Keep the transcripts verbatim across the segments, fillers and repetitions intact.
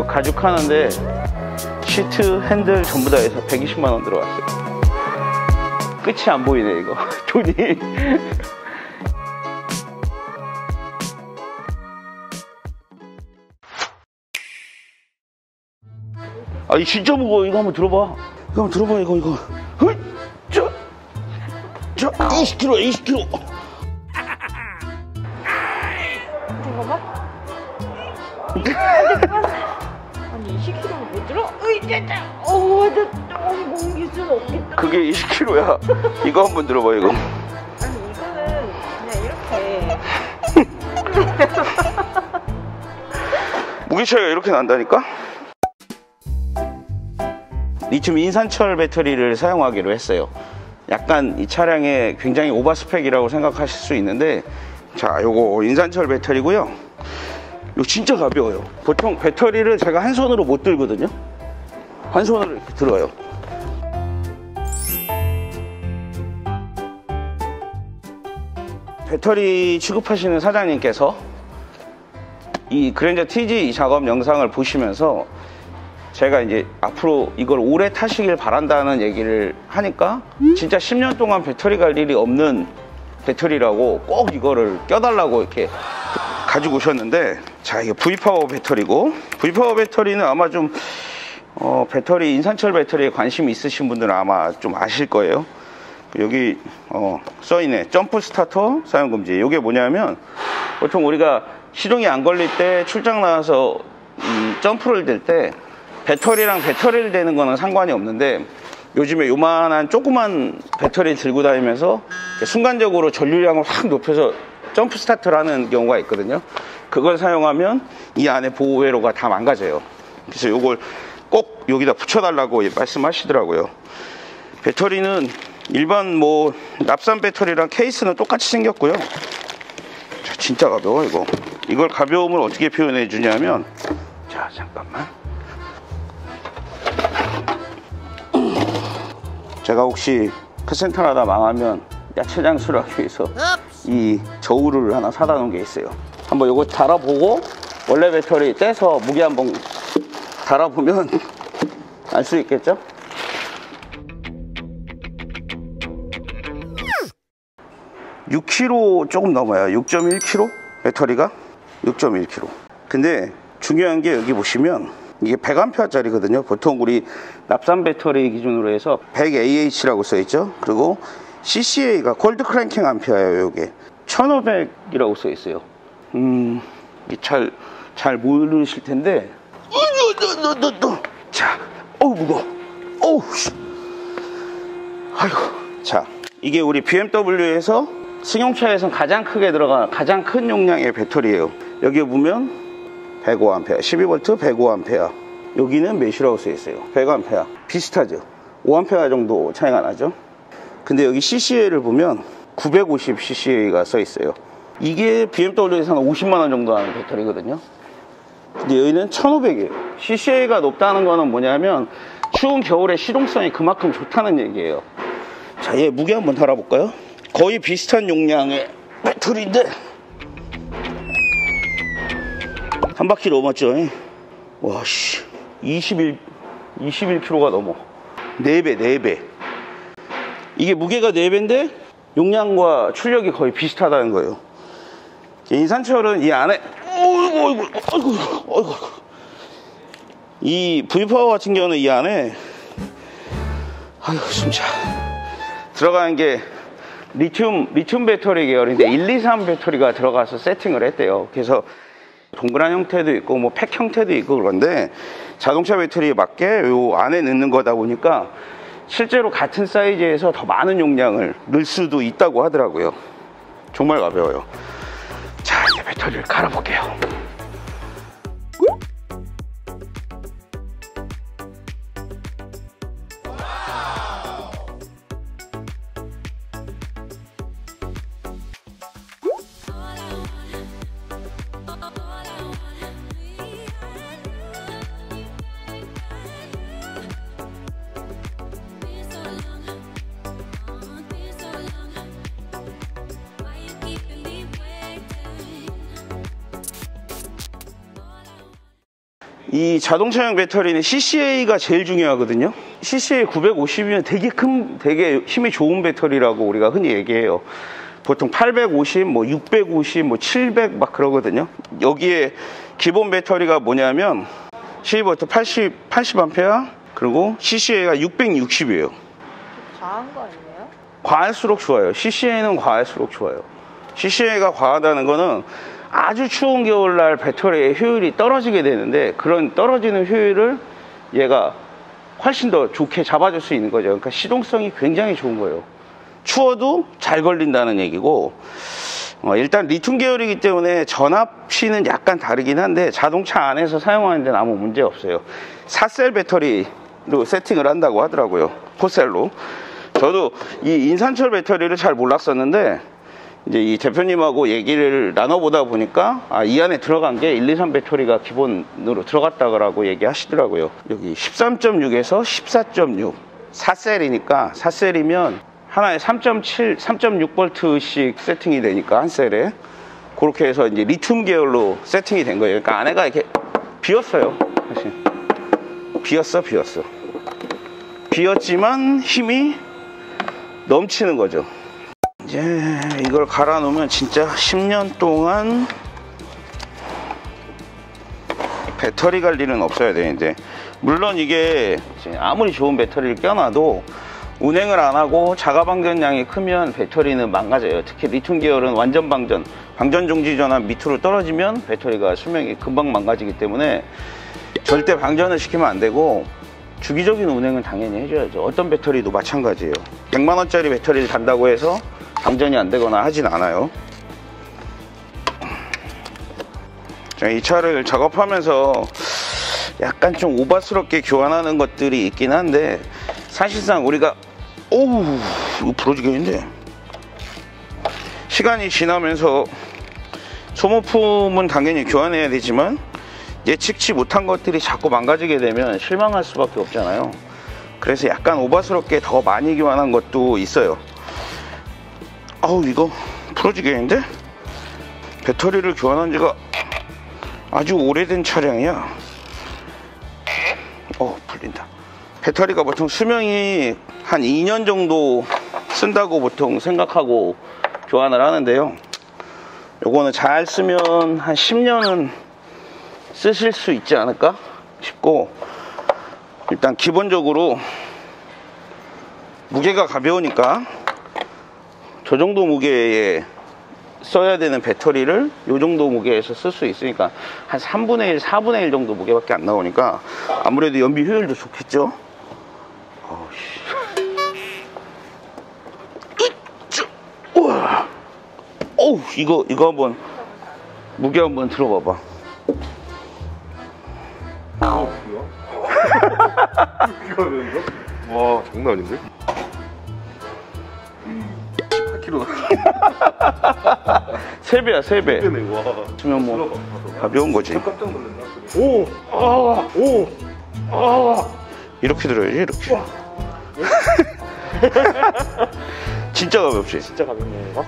가죽하는데 시트, 핸들 전부 다 해서 백이십만 원 들어갔어요. 끝이 안 보이네 이거 돈이. 아, 이 진짜 무거워. 이거 한번 들어봐. 이거 한번 들어봐. 이거 이거. 헐, 저, 저 이십 킬로그램, 이십 킬로그램. 잠깐만. 아니 이십 킬로그램은 못 들어? 으이, 됐다. 어, 나 옮길 수는 없겠다. 그게 이십 킬로그램야. 이거 한번 들어봐. 이거. 아니 이거는 그냥 이렇게. 무게 차이가 이렇게 난다니까? 리튬 인산철 배터리를 사용하기로 했어요. 약간 이 차량에 굉장히 오버스펙이라고 생각하실 수 있는데, 자, 요거 인산철 배터리고요. 이거 진짜 가벼워요. 보통 배터리를 제가 한 손으로 못 들거든요. 한 손으로 이렇게 들어요. 배터리 취급하시는 사장님께서 이 그랜저 티지 작업 영상을 보시면서 제가 이제 앞으로 이걸 오래 타시길 바란다는 얘기를 하니까 진짜 십 년 동안 배터리 갈 일이 없는 배터리라고 꼭 이거를 껴달라고 이렇게 가지고 오셨는데, 자, 이게 V파워 배터리고, V파워 배터리는 아마 좀 어, 배터리 인산철 배터리에 관심이 있으신 분들은 아마 좀 아실 거예요. 여기 어, 써있네. 점프 스타터 사용 금지. 이게 뭐냐면 보통 우리가 시동이 안 걸릴 때 출장 나와서 음, 점프를 댈 때 배터리랑 배터리를 대는 거는 상관이 없는데, 요즘에 요만한 조그만 배터리를 들고 다니면서 순간적으로 전류량을 확 높여서 점프 스타트를 하는 경우가 있거든요. 그걸 사용하면 이 안에 보호 회로가 다 망가져요. 그래서 이걸 꼭 여기다 붙여달라고 말씀하시더라고요. 배터리는 일반 뭐 납산 배터리랑 케이스는 똑같이 생겼고요. 자, 진짜 가벼워 이거. 이걸 가벼움을 어떻게 표현해 주냐면, 자, 잠깐만. 제가 혹시 카센터라다 망하면 야채 장수를 하기 위해서 이 저울을 하나 사다 놓은 게 있어요. 한번 요거 달아보고 원래 배터리 떼서 무게 한번 달아보면 알 수 있겠죠? 육 킬로그램 조금 넘어요. 육 점 일 킬로그램 배터리가 육 점 일 킬로그램. 근데 중요한 게 여기 보시면 이게 백 암페어짜리거든요. 보통 우리 납산 배터리 기준으로 해서 백 에이에이치라고 써있죠. 그리고 씨씨에이가 콜드 크랭킹 암페어예요. 요게 천오백이라고 써있어요. 음, 잘, 잘 모르실 텐데. 자, 어우 무거워. 어우 씨. 아이고. 자, 이게 우리 비엠더블유에서 승용차에선 가장 크게 들어간 가장 큰 용량의 배터리예요. 여기 보면 백오 암페어, 십이 볼트 백오 암페어. 여기는 몇이라고 써있어요? 백 암페어. 비슷하죠? 오 암페어 정도 차이가 나죠? 근데 여기 씨씨에이를 보면 구백오십 씨씨에이가 써있어요. 이게 비엠더블유에서 한 오십만 원 정도 하는 배터리거든요. 근데 여기는 천오백이에요. 씨씨에이가 높다는 거는 뭐냐면 추운 겨울에 시동성이 그만큼 좋다는 얘기예요. 자, 얘 무게 한번 달아볼까요? 거의 비슷한 용량의 배터리인데 한 바퀴 넘었죠? 와, 씨. 이십일, 이십일 킬로그램가 넘어. 네 배, 네 배. 이게 무게가 네 배인데 용량과 출력이 거의 비슷하다는 거예요. 인산철은 이 안에, 어이구, 어이구, 어이구, 어이구. 이 V파워 같은 경우는 이 안에, 아유, 진짜. 들어가는 게 리튬, 리튬 배터리 계열인데 일, 이, 삼 배터리가 들어가서 세팅을 했대요. 그래서 동그란 형태도 있고 뭐 팩 형태도 있고 그런데 자동차 배터리에 맞게 요 안에 넣는 거다 보니까 실제로 같은 사이즈에서 더 많은 용량을 넣을 수도 있다고 하더라고요. 정말 가벼워요. 자, 이제 배터리를 갈아볼게요. 이 자동차용 배터리는 씨씨에이가 제일 중요하거든요. 씨씨에이 구백오십이면 되게 큰, 되게 힘이 좋은 배터리라고 우리가 흔히 얘기해요. 보통 팔백오십, 뭐 육백오십, 뭐 칠백 막 그러거든요. 여기에 기본 배터리가 뭐냐면 십이 볼트 팔십, 팔십 암페어, 그리고 씨씨에이가 육백육십이에요. 과한 거 아니에요? 과할수록 좋아요. 씨씨에이는 과할수록 좋아요. 씨씨에이가 과하다는 거는 아주 추운 겨울날 배터리의 효율이 떨어지게 되는데, 그런 떨어지는 효율을 얘가 훨씬 더 좋게 잡아줄 수 있는 거죠. 그러니까 시동성이 굉장히 좋은 거예요. 추워도 잘 걸린다는 얘기고, 어, 일단 리튬 계열이기 때문에 전압시는 약간 다르긴 한데 자동차 안에서 사용하는 데는 아무 문제 없어요. 사 셀 배터리로 세팅을 한다고 하더라고요. 사 셀로. 저도 이 인산철 배터리를 잘 몰랐었는데 이제 이 대표님하고 얘기를 나눠보다 보니까 아, 이 안에 들어간 게 일, 이, 삼 배터리가 기본으로 들어갔다고 얘기하시더라고요. 여기 십삼 점 육에서 십사 점 육, 사 셀이니까 사 셀이면 하나에 삼 점 칠, 삼 점 육 볼트씩 세팅이 되니까 한 셀에 그렇게 해서 이제 리튬 계열로 세팅이 된 거예요. 그러니까 안에가 이렇게 비었어요. 사실 비었어, 비었어. 비었지만 힘이 넘치는 거죠. 이제 이걸 갈아 놓으면 진짜 십 년 동안 배터리 관리는 없어야 되는데, 물론 이게 아무리 좋은 배터리를 껴놔도 운행을 안 하고 자가 방전량이 크면 배터리는 망가져요. 특히 리튬 계열은 완전 방전, 방전 종지 전압 밑으로 떨어지면 배터리가 수명이 금방 망가지기 때문에 절대 방전을 시키면 안 되고, 주기적인 운행은 당연히 해줘야죠. 어떤 배터리도 마찬가지예요. 백만 원짜리 배터리를 단다고 해서 방전이 안 되거나 하진 않아요. 자, 이 차를 작업하면서 약간 좀 오바스럽게 교환하는 것들이 있긴 한데, 사실상 우리가 오우 이거 부러지겠는데, 시간이 지나면서 소모품은 당연히 교환해야 되지만 예측치 못한 것들이 자꾸 망가지게 되면 실망할 수밖에 없잖아요. 그래서 약간 오바스럽게 더 많이 교환한 것도 있어요. 아우 이거 부러지겠는데? 배터리를 교환한 지가 아주 오래된 차량이야. 어 풀린다. 배터리가 보통 수명이 한 이 년 정도 쓴다고 보통 생각하고 교환을 하는데요, 요거는 잘 쓰면 한 십 년은 쓰실 수 있지 않을까 싶고, 일단 기본적으로 무게가 가벼우니까 저 정도 무게에 써야 되는 배터리를 요 정도 무게에서 쓸 수 있으니까 한 삼분의 일, 사분의 일 정도 무게밖에 안 나오니까 아무래도 연비 효율도 좋겠죠. 어우씨. 우와. 어우 이거 이거 한번 무게 한번 들어봐봐. 어, 뭐야? 이거 왜 이거? 와, 장난 아닌데? 십팔 킬로그램. 세 배야, 세 배. 네, 와. 그러면 뭐 가벼운 거지. 깜짝 놀랐나? 오, 아, 오, 아. 이렇게 들어야지, 이렇게. 진짜 가볍지? 진짜 가볍네요 이거.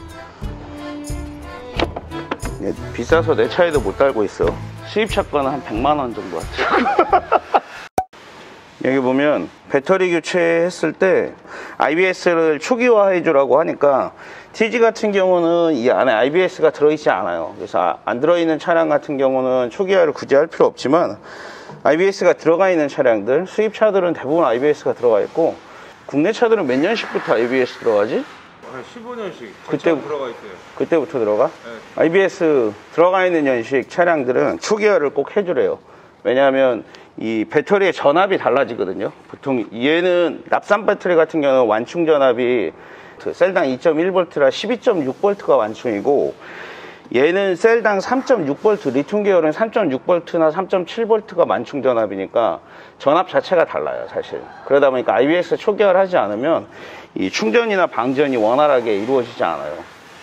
네, 비싸서 내 차에도 못 달고 있어. 수입차 거는 한 백만 원 정도 하더라고. 여기 보면 배터리 교체했을 때 아이비에스를 초기화 해주라고 하니까, 티지 같은 경우는 이 안에 아이비에스가 들어있지 않아요. 그래서 안 들어있는 차량 같은 경우는 초기화를 굳이 할 필요 없지만, 아이비에스가 들어가 있는 차량들, 수입차들은 대부분 아이비에스가 들어가 있고, 국내 차들은 몇 년씩부터 아이비에스 들어가지? 한 십오 년씩 그때 들어가 있어요. 그때부터 들어가? 네. 아이비에스 들어가 있는 연식 차량들은 초기화를 꼭 해주래요. 왜냐하면 이 배터리의 전압이 달라지거든요. 보통 얘는 납산 배터리 같은 경우는 완충 전압이 셀당 이 점 일 볼트라 십이 점 육 볼트가 완충이고, 얘는 셀당 삼 점 육 볼트, 리튬 계열은 삼 점 육 볼트나 삼 점 칠 볼트가 완충 전압이니까 전압 자체가 달라요, 사실. 그러다 보니까 아이비에스 초기화를 하지 않으면 이 충전이나 방전이 원활하게 이루어지지 않아요.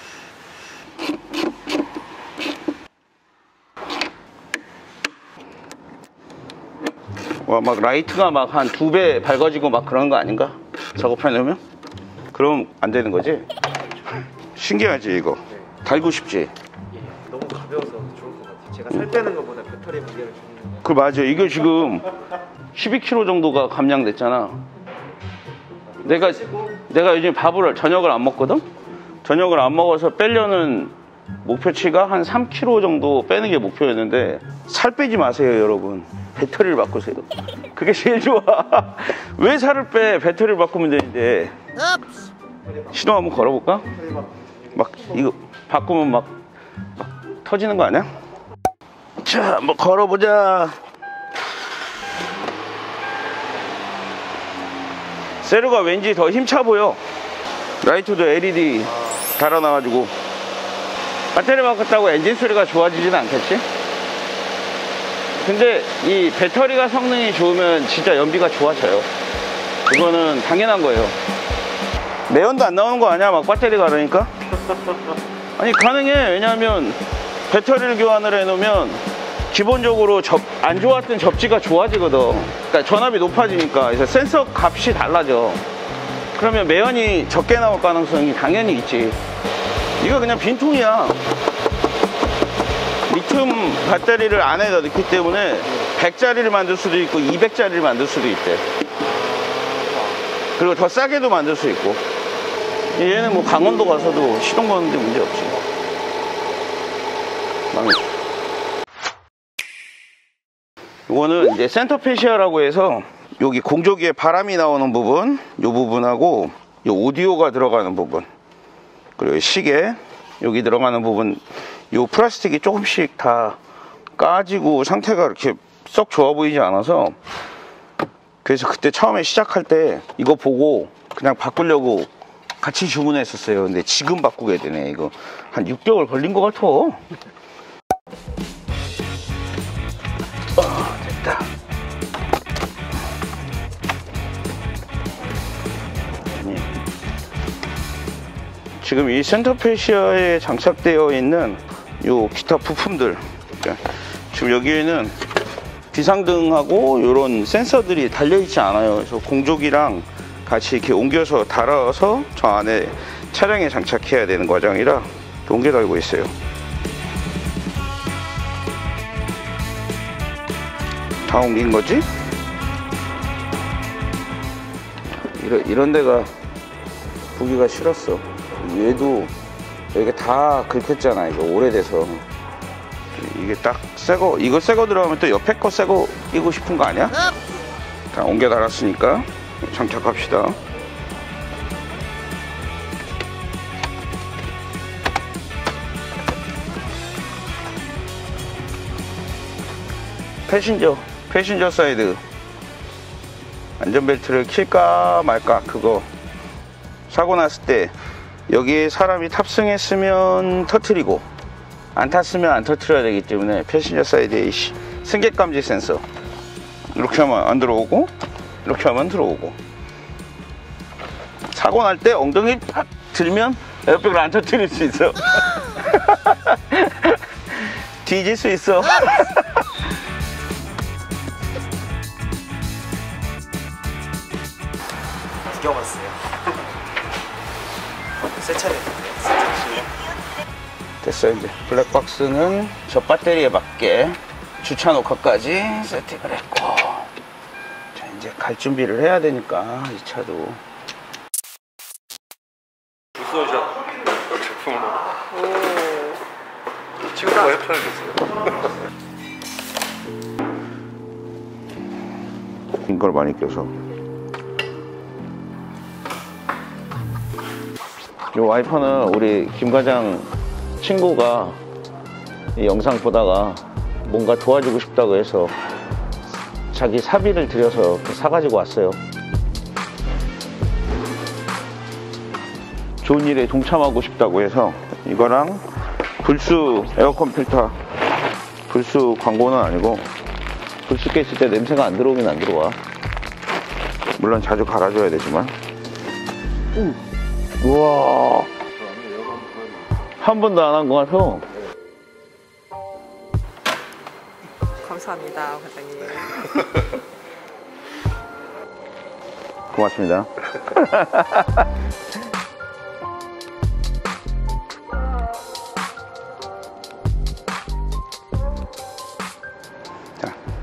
와, 막 라이트가 막 한 두 배 밝아지고 막 그런 거 아닌가? 작업해 놓으면? 그럼 안 되는 거지? 신기하지 이거? 달고 싶지? 예, 너무 가벼워서 좋을 것 같아요. 제가 살 빼는 것보다 배터리 무게를 좀 그 맞아. 이거 지금 십이 킬로그램 정도가 감량됐잖아. 내가 내가 요즘 밥을 저녁을 안 먹거든. 저녁을 안 먹어서 빼려는 목표치가 한 삼 킬로그램 정도 빼는 게 목표였는데 살 빼지 마세요, 여러분. 배터리를 바꾸세요. 그게 제일 좋아. 왜 살을 빼? 배터리를 바꾸면 되는데. 시동 한번 걸어볼까? 막 이거 바꾸면 막, 막 터지는 거 아니야? 자, 한번 걸어보자. 세루가 왠지 더 힘차 보여. 라이트도 엘이디 달아놔가지고. 배터리 바꿨다고 엔진 소리가 좋아지진 않겠지? 근데 이 배터리가 성능이 좋으면 진짜 연비가 좋아져요. 이거는 당연한 거예요. 매연도 안 나오는 거 아니야? 막 배터리가 그러니까? 아니 가능해. 왜냐하면 배터리를 교환을 해놓으면 기본적으로 접, 안 좋았던 접지가 좋아지거든. 그러니까 전압이 높아지니까. 그래서 센서 값이 달라져. 그러면 매연이 적게 나올 가능성이 당연히 있지. 이거 그냥 빈통이야. 리튬 배터리를 안에다 넣기 때문에 백짜리를 만들 수도 있고 이백짜리를 만들 수도 있대. 그리고 더 싸게도 만들 수 있고. 얘는 뭐 강원도 가서도 시동 거는데 문제 없지. 망했어. 이거는 이제 센터 페시아라고 해서 여기 공조기에 바람이 나오는 부분, 이 부분하고 이 오디오가 들어가는 부분, 그리고 시계 여기 들어가는 부분, 이 플라스틱이 조금씩 다 까지고 상태가 이렇게 썩 좋아 보이지 않아서, 그래서 그때 처음에 시작할 때 이거 보고 그냥 바꾸려고 같이 주문했었어요. 근데 지금 바꾸게 되네. 이거 한 육 개월 걸린 것 같아. 아, 됐다. 지금 이 센터 페시아에 장착되어 있는 요 기타 부품들, 지금 여기에는 비상등하고 이런 센서들이 달려있지 않아요. 그래서 공조기랑 같이 이렇게 옮겨서 달아서 저 안에 차량에 장착해야 되는 과정이라 옮겨 달고 있어요. 다 옮긴 거지? 이런, 이런 데가 보기가 싫었어. 얘도 여기가 다 긁혔잖아. 이거 오래돼서. 이게 딱 새거, 이거 새거 들어가면 또 옆에 거 새거 끼고 싶은 거 아니야? 자, 옮겨 달았으니까 장착합시다. 패신저, 패신저 사이드 안전벨트를 킬까 말까, 그거 사고 났을 때 여기에 사람이 탑승했으면 터트리고 안 탔으면 안 터트려야 되기 때문에 패신저 사이드에 승객 감지 센서, 이렇게 하면 안 들어오고 이렇게 하면 들어오고, 사고 날 때 엉덩이 팍 들면 에어백을 안 터트릴 수 있어. 뒤질 수 있어. 구겨봤어요. 새 차례. 됐어. 이제 블랙박스는 저 배터리에 맞게 주차 녹화까지 세팅을 했고, 자, 이제 갈 준비를 해야 되니까 이 차도 불소샷 제품으로 친구가 협찬해줬어요. 이걸 많이 껴서. 이 와이퍼는 우리 김 과장 친구가 이 영상 보다가 뭔가 도와주고 싶다고 해서 자기 사비를 들여서 사가지고 왔어요. 좋은 일에 동참하고 싶다고 해서. 이거랑 불수 에어컨 필터, 불수 광고는 아니고, 불수 꼈을 때 냄새가 안 들어오긴 안 들어와. 물론 자주 갈아줘야 되지만. 음. 우와, 한 번도 안 한 것 같아. 감사합니다, 과장님. 고맙습니다. 자,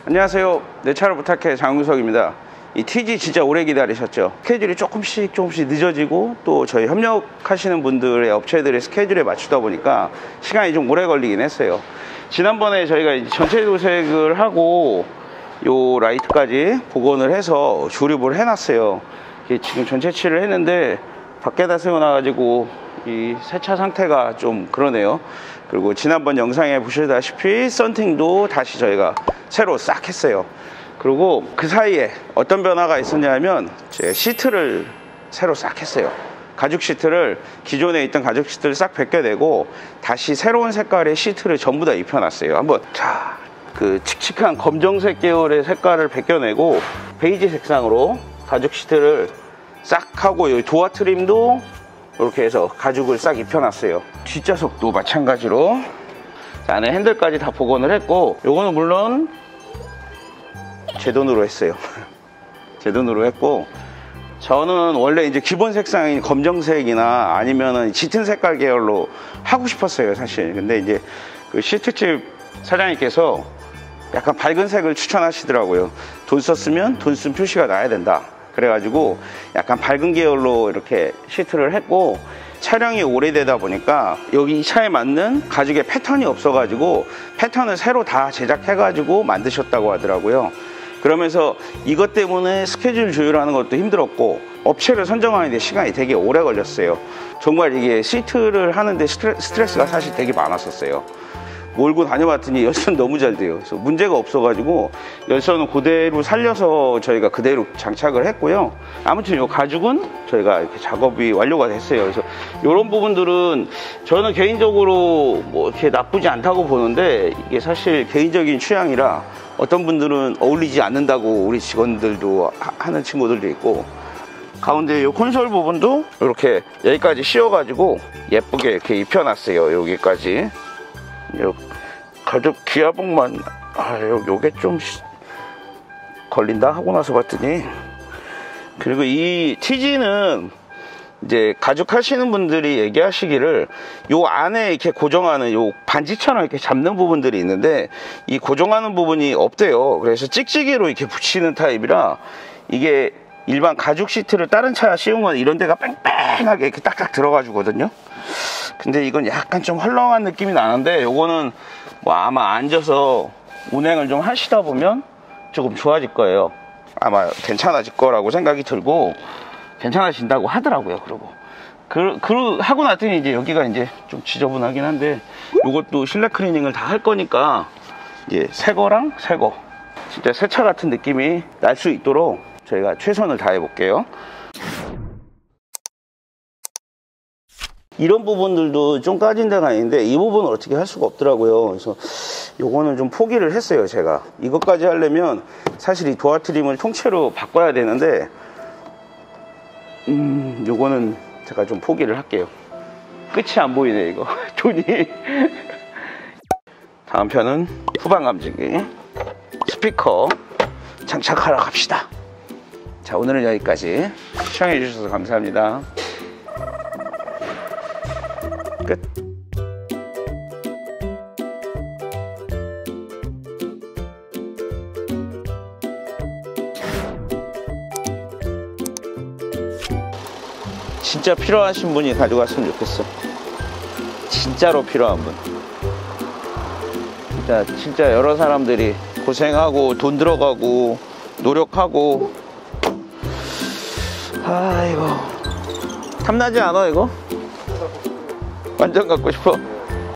안녕하세요. 내 차를 부탁해 장윤석입니다. 이 티지 진짜 오래 기다리셨죠? 스케줄이 조금씩 조금씩 늦어지고 또 저희 협력하시는 분들의 업체들의 스케줄에 맞추다 보니까 시간이 좀 오래 걸리긴 했어요. 지난번에 저희가 전체 도색을 하고 요 라이트까지 복원을 해서 조립을 해놨어요. 지금 전체 칠을 했는데 밖에다 세워놔가지고 이 세차 상태가 좀 그러네요. 그리고 지난번 영상에 보시다시피 썬팅도 다시 저희가 새로 싹 했어요. 그리고 그 사이에 어떤 변화가 있었냐면 제 시트를 새로 싹 했어요. 가죽 시트를 기존에 있던 가죽 시트를 싹 벗겨내고 다시 새로운 색깔의 시트를 전부 다 입혀놨어요. 한번 자, 그 칙칙한 검정색 계열의 색깔을 벗겨내고 베이지 색상으로 가죽 시트를 싹 하고 여기 도어 트림도 이렇게 해서 가죽을 싹 입혀놨어요. 뒷좌석도 마찬가지로 안에 핸들까지 다 복원을 했고 요거는 물론 제 돈으로 했어요. 제 돈으로 했고 저는 원래 이제 기본 색상인 검정색이나 아니면은 짙은 색깔 계열로 하고 싶었어요, 사실. 근데 이제 그 시트집 사장님께서 약간 밝은 색을 추천하시더라고요. 돈 썼으면 돈 쓴 표시가 나야 된다. 그래가지고 약간 밝은 계열로 이렇게 시트를 했고 촬영이 오래되다 보니까 여기 이 차에 맞는 가죽의 패턴이 없어가지고 패턴을 새로 다 제작해가지고 만드셨다고 하더라고요. 그러면서 이것 때문에 스케줄 조율하는 것도 힘들었고 업체를 선정하는 데 시간이 되게 오래 걸렸어요. 정말 이게 시트를 하는데 스트레스가 사실 되게 많았었어요. 몰고 다녀봤더니 열선 너무 잘 돼요. 그래서 문제가 없어가지고 열선은 그대로 살려서 저희가 그대로 장착을 했고요. 아무튼 이 가죽은 저희가 이렇게 작업이 완료가 됐어요. 그래서 이런 부분들은 저는 개인적으로 뭐 이렇게 나쁘지 않다고 보는데 이게 사실 개인적인 취향이라 어떤 분들은 어울리지 않는다고 우리 직원들도 하는 친구들도 있고 가운데 이 콘솔 부분도 이렇게 여기까지 씌워가지고 예쁘게 이렇게 입혀놨어요. 여기까지. 요 가죽 기아봉만 아 요, 요게 좀 걸린다 하고 나서 봤더니 그리고 이 티지는 이제 가죽 하시는 분들이 얘기하시기를 요 안에 이렇게 고정하는 요 반지처럼 이렇게 잡는 부분들이 있는데 이 고정하는 부분이 없대요. 그래서 찍찍이로 이렇게 붙이는 타입이라 이게 일반 가죽 시트를 다른 차 씌운 건 이런 데가 뺑뺑하게 이렇게 딱딱 들어가 주거든요. 근데 이건 약간 좀 헐렁한 느낌이 나는데 요거는 뭐 아마 앉아서 운행을 좀 하시다 보면 조금 좋아질 거예요. 아마 괜찮아질 거라고 생각이 들고 괜찮아진다고 하더라고요. 그리고 그, 그 하고 났더니 이제 여기가 이제 좀 지저분하긴 한데 요것도 실내 클리닝을 다 할 거니까 이제 새 거랑 새 거 진짜 새 차 같은 느낌이 날 수 있도록 저희가 최선을 다해 볼게요. 이런 부분들도 좀 까진 데가 있는데 이 부분은 어떻게 할 수가 없더라고요. 그래서 요거는 좀 포기를 했어요. 제가 이것까지 하려면 사실 이 도어 트림을 통째로 바꿔야 되는데 음 요거는 제가 좀 포기를 할게요. 끝이 안 보이네 이거 돈이. 다음 편은 후방 감지기 스피커 장착하러 갑시다. 자, 오늘은 여기까지 시청해 주셔서 감사합니다. 끝. 진짜 필요하신 분이 가져갔으면 좋겠어. 진짜로 필요한 분. 진짜, 진짜 여러 사람들이 고생하고 돈 들어가고 노력하고. 아이고 탐나지 않아 이거? 완전 갖고 싶어.